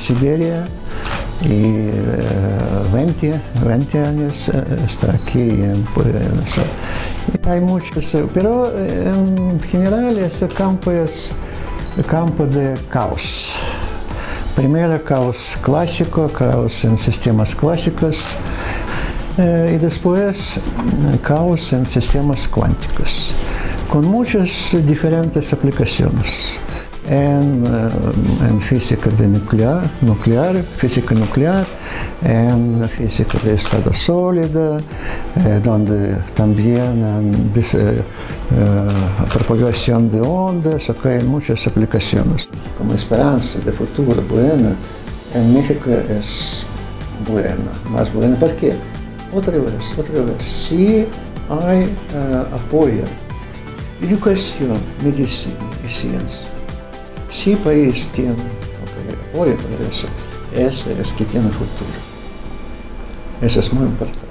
Siberia y 20 años está aquí en Puebla. Hay muchos, pero en general ese campo es el campo de caos. Primero caos clásico, caos en sistemas clásicos, y después caos en sistemas cuánticos, con muchas diferentes aplicaciones. En física de nuclear, física nuclear, en física de estado sólido, donde también en propagación de ondas, acá hay muchas aplicaciones. Como esperanza de futuro buena, en México es buena, más buena. ¿Por qué? Otra vez, si hay apoyo, educación, medicina y ciencia, si el país tiene apoyo para eso, ese es que tiene futuro. Eso es muy importante.